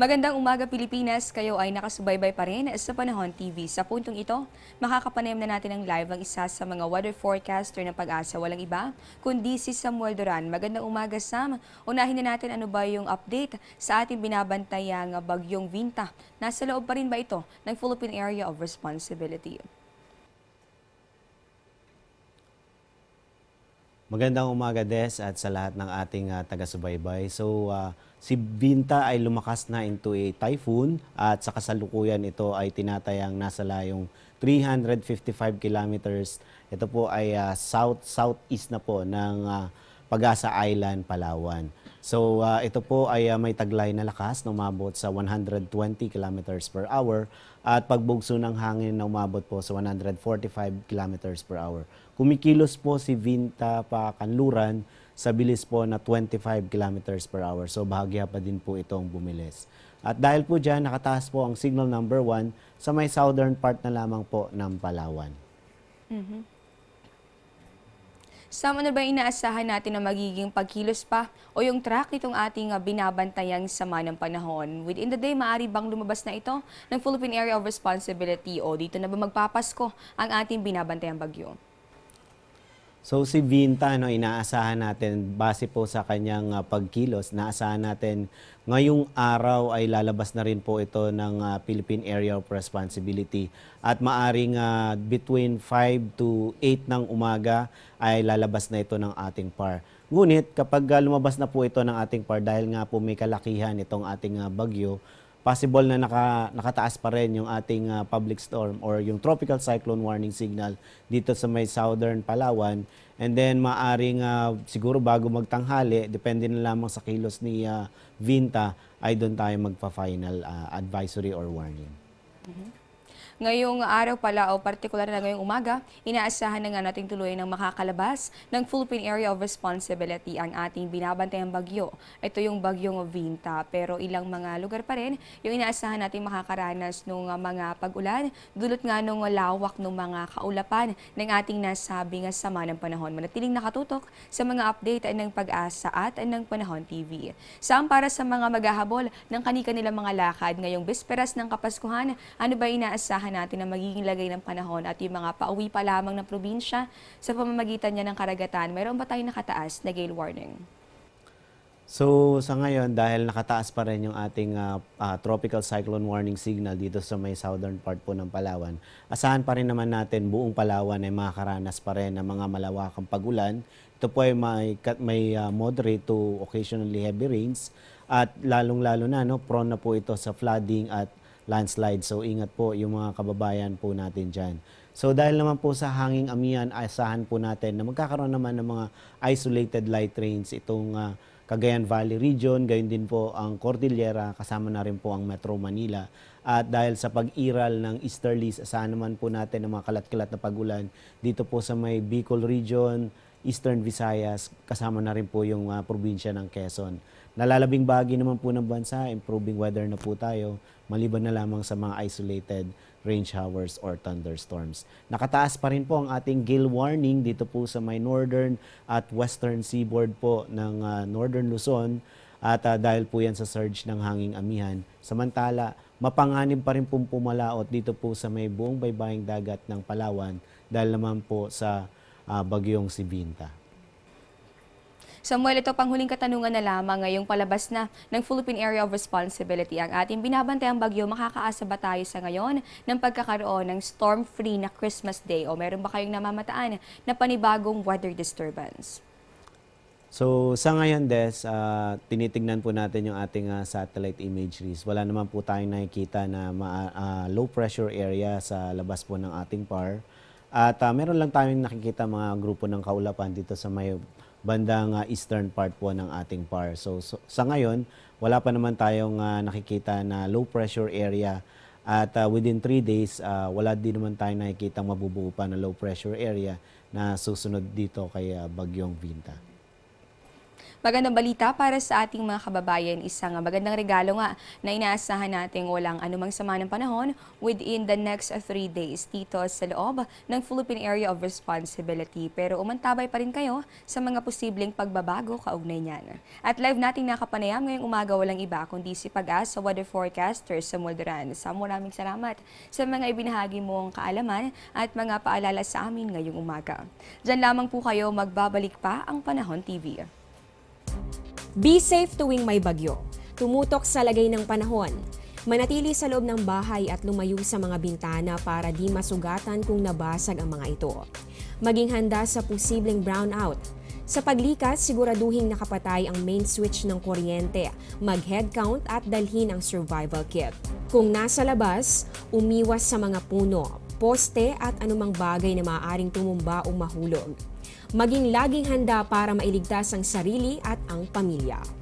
Magandang umaga Pilipinas, kayo ay nakasubaybay pa rin sa Panahon TV. Sa puntong ito, makakapanayam na natin ng live ang isa sa mga weather forecaster ng Pag-asa. Walang iba, kundi si Samuel Duran. Magandang umaga Sam. Unahin na natin ano ba yung update sa ating binabantayang bagyong Vinta. Nasa loob pa rin ba ito ng Philippine Area of Responsibility? Magandang umaga Des at sa lahat ng ating taga-subaybay. Si Vinta ay lumakas na into a typhoon at sa kasalukuyan ito ay tinatayang nasa layong 355 kilometers. Ito po ay southeast na po ng Pag-asa Island, Palawan. Ito po ay may taglay na lakas na umabot sa 120 kilometers per hour at pagbugso ng hangin na umabot po sa 145 kilometers per hour. Kumikilos po si Vinta pa kanluran sa bilis po na 25 kilometers per hour. So bahagya pa din po itong bumilis. At dahil po dyan, nakataas po ang signal number 1 sa may southern part na lamang po ng Palawan. Sam, ano ba inaasahan natin na magiging pagkilos pa o yung track nitong ating binabantayang sama ng panahon? Within the day, maaari bang lumabas na ito ng Philippine Area of Responsibility o dito na ba magpapasko ang ating binabantayang bagyo? So si Vinta, inaasahan natin base po sa kanyang pagkilos, naasahan natin ngayong araw ay lalabas na rin po ito ng Philippine Area of Responsibility at maaring between 5 to 8 ng umaga ay lalabas na ito ng ating PAR. Ngunit kapag lumabas na po ito ng ating PAR dahil nga po may kalakihan itong ating bagyo, possible na nakataas pa rin yung ating public storm or yung tropical cyclone warning signal dito sa may southern Palawan. And then maaring siguro bago magtanghali, depende na lamang sa kilos ni Vinta, ay doon tayo magpa-final advisory or warning. Ngayong araw pala o partikular na ngayong umaga, inaasahan na nga nating tuloy ng makakalabas ng Philippine Area of Responsibility ang ating binabantayang bagyo. Ito yung bagyong Vinta, pero ilang mga lugar pa rin yung inaasahan nating makakaranas ng mga pag-ulan, dulot nga ng lawak ng mga kaulapan ng ating nasabing sama ng panahon. Manatiling nakatutok sa mga update ng Pag-asa at ng Panahon TV. Saan para sa mga maghahabol ng kani-kanilang mga lakad ngayong bisperas ng Kapaskuhan, ano ba inaasahan natin na magiging lagay ng panahon at yung mga pauwi pa lamang ng probinsya sa pamamagitan niya ng karagatan? Mayroon ba tayong nakataas na gale warning? So sa ngayon, dahil nakataas pa rin yung ating tropical cyclone warning signal dito sa may southern part po ng Palawan, asahan pa rin naman natin buong Palawan ay makakaranas pa rin ng mga malawakang pag-ulan. Ito po ay may moderate to occasionally heavy rains at lalong-lalo na prone na po ito sa flooding at landslide. So ingat po yung mga kababayan po natin dyan. So dahil naman po sa hanging amihan, asahan po natin na magkakaroon naman ng mga isolated light rains itong Cagayan Valley region, gayon din po ang Cordillera, kasama na rin po ang Metro Manila. At dahil sa pag-iral ng easterlies, asahan naman po natin ng mga kalat-kalat na pag-ulan dito po sa may Bicol region, Eastern Visayas, kasama na rin po yung probinsya ng Quezon. Nalalabing bahagi naman po ng bansa, improving weather na po tayo, maliban na lamang sa mga isolated rain showers or thunderstorms. Nakataas pa rin po ang ating gale warning dito po sa may northern at western seaboard po ng northern Luzon at dahil po yan sa surge ng hanging amihan. Samantala, mapanganib pa rin pong pumalaot dito po sa may buong baybaying dagat ng Palawan dahil naman po sa bagyong si Vinta. Samuel, ito panghuling katanungan na lamang ngayong palabas na ng Philippine Area of Responsibility. Ang ating binabantayang bagyo, makakaasa ba tayo sa ngayon ng pagkakaroon ng storm-free na Christmas Day o meron ba kayong namamataan na panibagong weather disturbance? So sa ngayon, Des, tinitignan po natin yung ating satellite imageries. Wala naman po tayong nakikita na low pressure area sa labas po ng ating PAR. At meron lang tayong nakikita mga grupo ng kaulapan dito sa may bandang eastern part po ng ating PAR. So sa ngayon, wala pa naman tayong nakikita na low pressure area at within 3 days, wala din naman tayong nakikita mabubuo pa na low pressure area na susunod dito kay bagyong Vinta. Magandang balita para sa ating mga kababayan. Isang magandang regalo nga na inaasahan nating walang anumang sama ng panahon within the next 3 days dito sa loob ng Philippine Area of Responsibility. Pero umantabay pa rin kayo sa mga posibleng pagbabago kaugnay niyan. At live nating nakapanayam ngayong umaga walang iba kundi si Pag-asa Weather Forecaster sa Mulderan. Maraming salamat sa mga ibinahagi mong kaalaman at mga paalala sa amin ngayong umaga. Diyan lamang po kayo, magbabalik pa ang Panahon TV. Be safe tuwing may bagyo. Tumutok sa lagay ng panahon. Manatili sa loob ng bahay at lumayo sa mga bintana para di masugatan kung nabasag ang mga ito. Maging handa sa posibleng brownout. Sa paglikas, siguraduhin nakapatay ang main switch ng kuryente, mag-head count at dalhin ang survival kit. Kung nasa labas, umiwas sa mga puno, poste at anumang bagay na maaaring tumumba o mahulog. Maging laging handa para mailigtas ang sarili at ang pamilya.